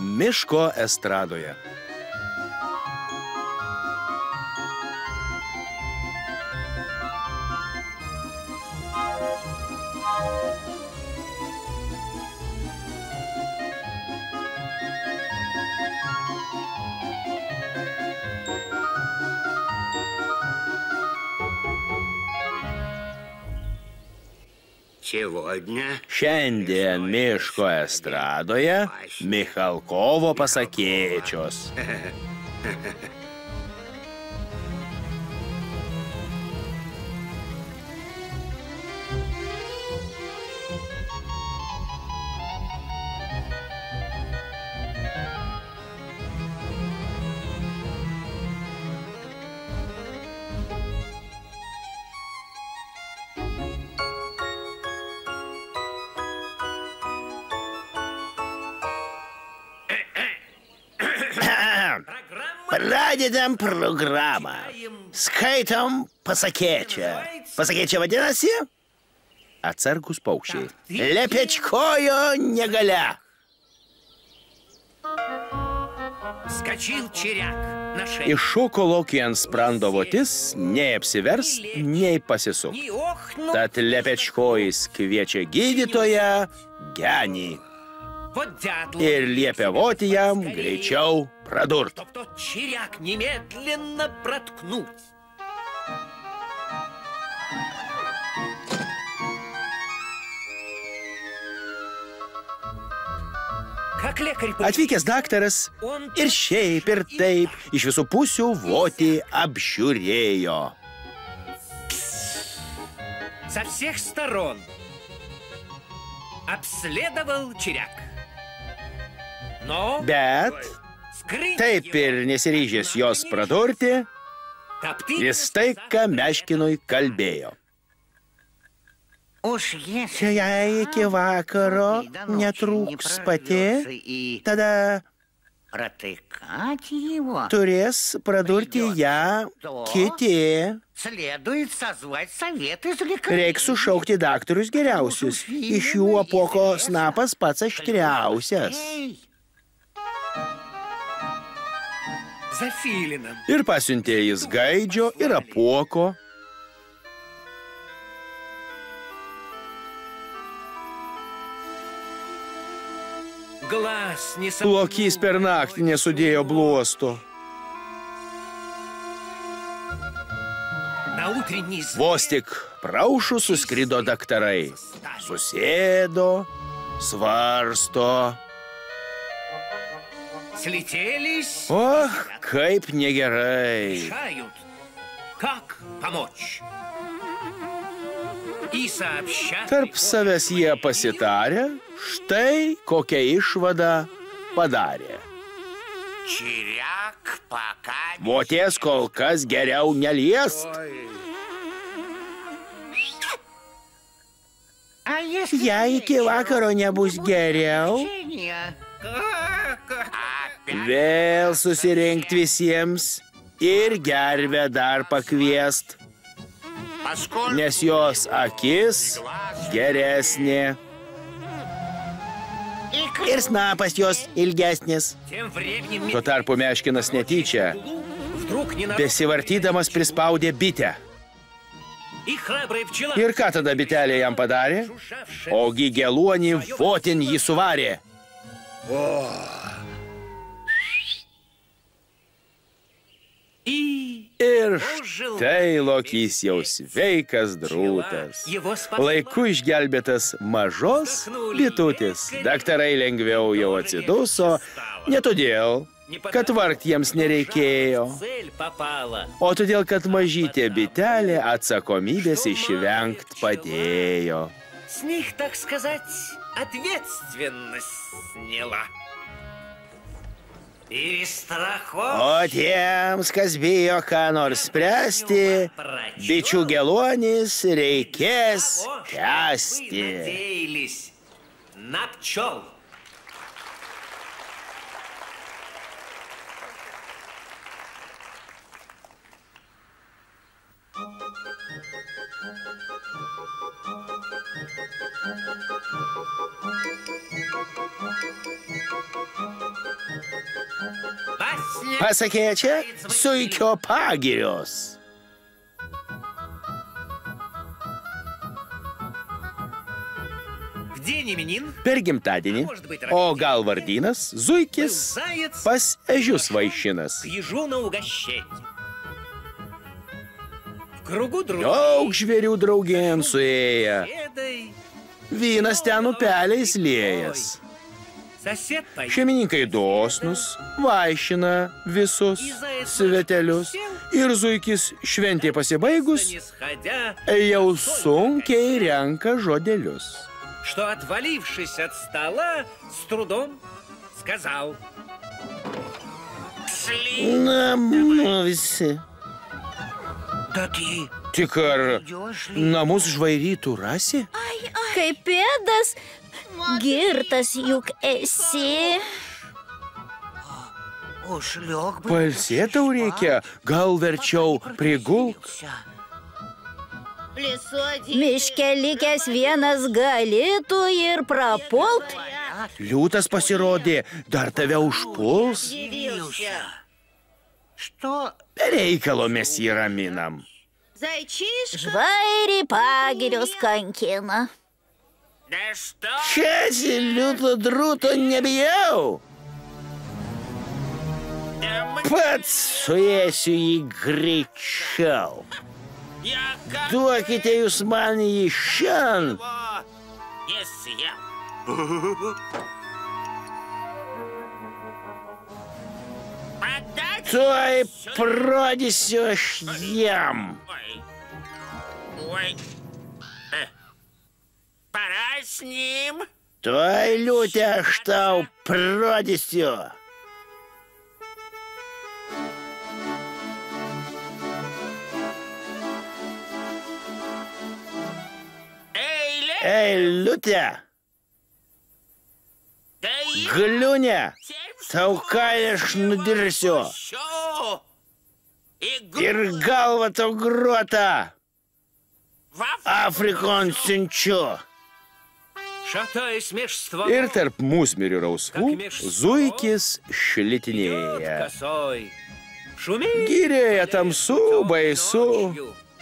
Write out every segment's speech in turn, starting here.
miško estradoje. Šiandien miško estradoje Michalkovo pasakėčios. Pradedam programą. Skaitom pasakėčią. Pasakėčia vadinasi? Atsargus paukščiai. Lepečkojo negalia. Iššoko laukį ant sprando votis, nei apsivers, nei pasisuk. Tad lepečkojis kviečia gydytoją genį. Ir liepia voti jam greičiau pradurt. Atvykęs daktaras ir šiaip ir taip iš visų pusių votį apžiūrėjo. Со всех сторон обследовал чиряк. Bet taip ir nesiryžęs jos pradurti, jis taika Meškinui kalbėjo. Jei iki vakaro netrūks pati, tada turės pradurti ją kiti. Reiks sušaukti daktarus geriausius. Iš jų apuoko snapas pats aštriausias. Ir pasiuntė jis gaidžio ir apuoko. Lokys per naktį nesudėjo bluosto. Vos tik praušų suskrido daktarai. Susėdo, svarsto. Och, kaip negerai. Tarp savęs jie pasitarė, štai kokią išvadą padarė. Voties kol kas geriau neliest. Jei iki vakaro nebus geriau, vėl susirinkt visiems ir gervę dar pakviest, nes jos akis geresnė ir snapas jos ilgesnis. Tuo tarpu Meškinas netyčia, besivartydamas prispaudė bitę. Ir ką tada bitelė jam padarė? Ogi geluonį votin jį suvarė. Ir štai Lokys jau sveikas drūtas. Laiku išgelbėtas mažos bitutės. Daktarai lengviau jau atsiduso, ne todėl, kad vargt jiems nereikėjo, o todėl, kad mažytė bitelė atsakomybės išvengt padėjo. С них, так сказать, ответственность сняла. O tiems, kas bijo ką nors spręsti, bičių geluonis reikės tęsti. Pasakėčia, Zuikio pagirios. В день именин Per gimtadienį, o gal vardynas, Zuikis pas ežius vaišinas. к ежу на угощение. В кругу друзей Daug žvėrių draugėn suėję, беседой vynas ten upeliais liejas. сосед поет. Šeimininkai dosnus, vaišina visus svetelius ir Zuikis šventė pasibaigus Не сходя, jau sunkiai renka žodelius. что, отвалившись от стола, с трудом сказал: Na, visi. Да ты Tik ar namus žvairytų rasi? Kaip pėdas, girtas juk esi. Pailsėt tau reikia, gal verčiau prigulk. Miške likęs vienas galėtų ir prapult. Liūtas pasirodė, dar tave užpuls. Be reikalo mes jį raminam. Žvairį pagirios kankina. Čia liūto drūto nebijau. Pats suėsiu jį greičiau. Duokite jūs man jį šiandien. Tuoj parodysiu aš jam. Tuoj liūtė aš tau parodysiu. Ei, liūtė. Gliūnė, tau kailį aš nudirsiu. Ir galvą tau gruotą Afrikon siunčiu. шатаясь меж стволов, Ir tarp musmirių rausvų Zuikis šlitinėja. косой, шумит Girėje tamsu, baisu.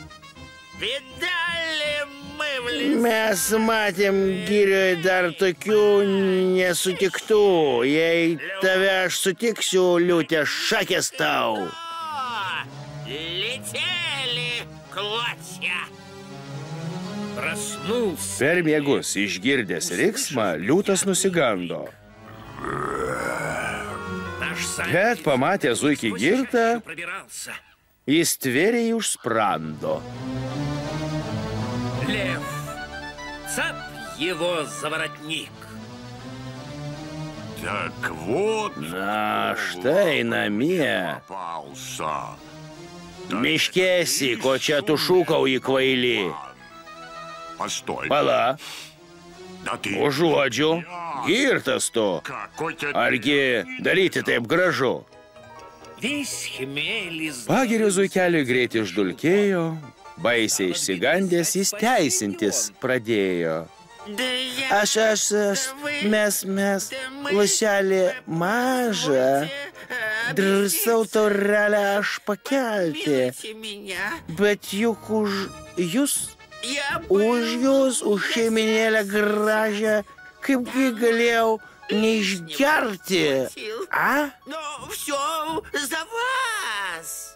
Mes matėm girioje dar tokių nesutiktų. Jei tave aš sutiksiu, liūtė, šakės tau. Проснулся. Per miegus išgirdęs riksmą, liūtas nusigando. Наш Саня Bet pamatė Zuikį girtą, пробирался. jis tvėrė jį už sprando. Лев, цап его за воротник. Так вот, Na, štai namie. попался. Miškėsi, ko čia tu šūkauji, kvaily. Постой. Pala, Да ты... užuodžiu, girtas tu. Какой ты... Argi daryti taip gražu? Весь хмель из... Pagirių Zuikeliui greit išdulkėjo, baisiai išsigandęs jis teisintis pradėjo. Aš, mes, lašelį mažą, drąsau taurelę aš pakelti, bet juk už jūs, už šeiminėlę gražią, kaipgi galėjau neišgerti, a? Но все за вас.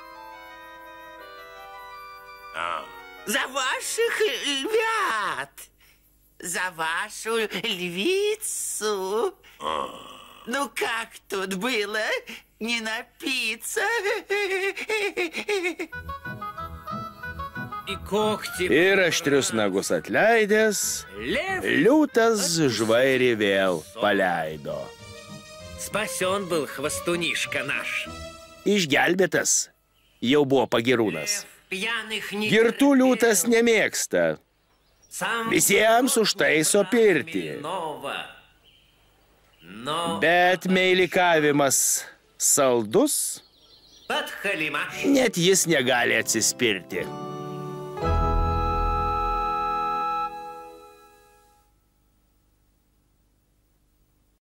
За ваших львят. За вашу львицу. Ну как тут было не напиться? И когти... Ir aštrius nagus atleidęs, Лев liūtas žvairį vėl paleido. спасен был хвостунишка наш. Išgelbėtas jau buvo pagirūnas. Пьяных не Girtų liūtas nemėgsta, Сам visiems užtaiso pirtį. нового. Но Bet meilikavimas saldus, под халимаш net jis negali atsispirti.